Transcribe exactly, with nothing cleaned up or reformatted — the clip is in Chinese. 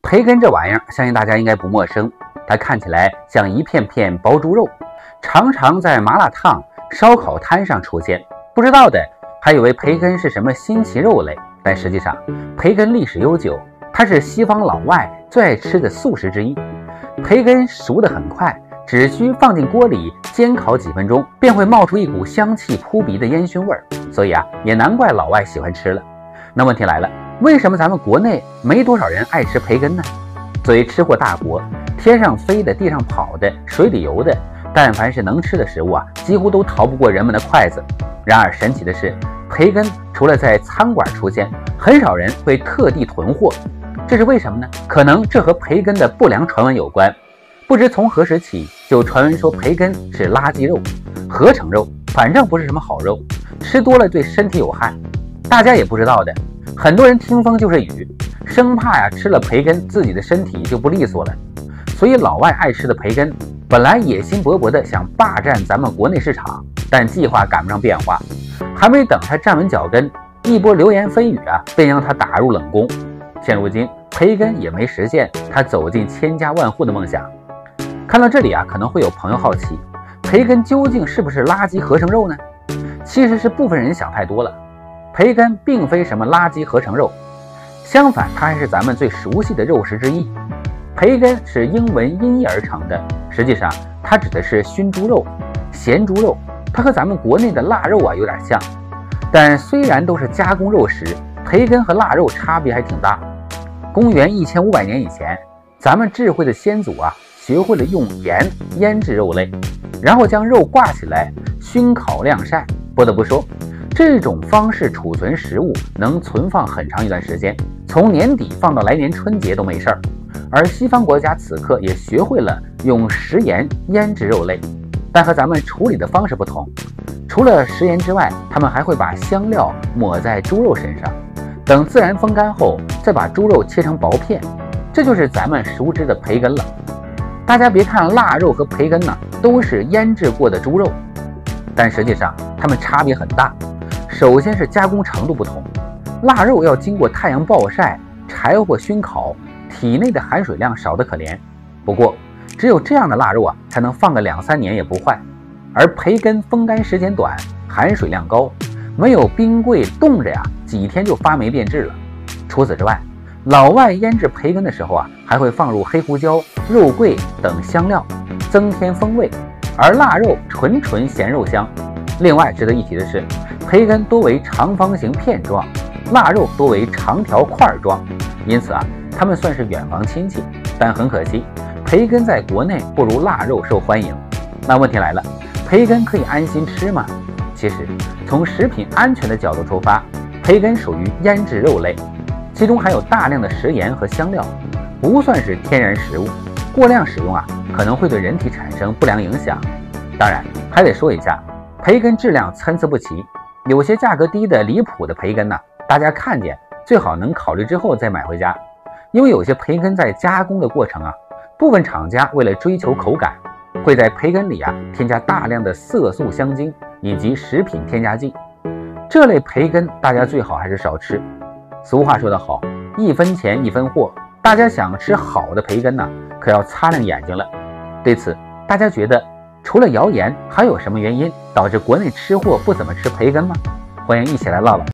培根这玩意儿，相信大家应该不陌生。它看起来像一片片薄猪肉，常常在麻辣烫、烧烤摊上出现。不知道的还以为培根是什么新奇肉类，但实际上，培根历史悠久，它是西方老外最爱吃的素食之一。培根熟得很快，只需放进锅里煎烤几分钟，便会冒出一股香气扑鼻的烟熏味儿。所以啊，也难怪老外喜欢吃了。那问题来了，为什么咱们国内没多少人爱吃培根呢？作为吃货大国，天上飞的、地上跑的、水里游的，但凡是能吃的食物啊，几乎都逃不过人们的筷子。然而神奇的是，培根除了在餐馆出现，很少人会特地囤货。这是为什么呢？可能这和培根的不良传闻有关。不知从何时起，就传闻说培根是垃圾肉、合成肉，反正不是什么好肉，吃多了对身体有害。大家也不知道的，很多人听风就是雨，生怕呀吃了培根自己的身体就不利索了。所以老外爱吃的培根，本来野心勃勃的想霸占咱们国内市场，但计划赶不上变化，还没等他站稳脚跟，一波流言蜚语啊，便让他打入冷宫。现如今，培根也没实现他走进千家万户的梦想。看到这里啊，可能会有朋友好奇，培根究竟是不是垃圾合成肉呢？其实是部分人想太多了。培根并非什么垃圾合成肉，相反，它还是咱们最熟悉的肉食之一。培根是英文音译而成的，实际上它指的是熏猪肉、咸猪肉，它和咱们国内的腊肉啊有点像。但虽然都是加工肉食，培根和腊肉差别还挺大。公元一千五百年以前，咱们智慧的先祖啊，学会了用盐腌制肉类，然后将肉挂起来熏烤晾晒。不得不说，这种方式储存食物能存放很长一段时间，从年底放到来年春节都没事儿。而西方国家此刻也学会了用食盐腌制肉类，但和咱们处理的方式不同。除了食盐之外，他们还会把香料抹在猪肉身上，等自然风干后，再把猪肉切成薄片，这就是咱们熟知的培根了。大家别看腊肉和培根呢都是腌制过的猪肉，但实际上它们差别很大。首先是加工程度不同，腊肉要经过太阳暴晒、柴火熏烤，体内的含水量少得可怜。不过，只有这样的腊肉啊，才能放个两三年也不坏。而培根风干时间短，含水量高，没有冰柜冻着呀，几天就发霉变质了。除此之外，老外腌制培根的时候啊，还会放入黑胡椒、肉桂等香料，增添风味。而腊肉纯纯咸肉香。另外值得一提的是，培根多为长方形片状，腊肉多为长条块状，因此啊，它们算是远房亲戚。但很可惜，培根在国内不如腊肉受欢迎。那问题来了，培根可以安心吃吗？其实，从食品安全的角度出发，培根属于腌制肉类，其中含有大量的食盐和香料，不算是天然食物。过量使用啊，可能会对人体产生不良影响。当然，还得说一下，培根质量参差不齐，有些价格低的离谱的培根呢，大家看见最好能考虑之后再买回家，因为有些培根在加工的过程啊，部分厂家为了追求口感，会在培根里啊添加大量的色素、香精以及食品添加剂。这类培根大家最好还是少吃。俗话说得好，一分钱一分货，大家想吃好的培根呢，可要擦亮眼睛了。对此，大家觉得除了谣言，还有什么原因导致国内吃货不怎么吃培根吗？欢迎一起来唠唠。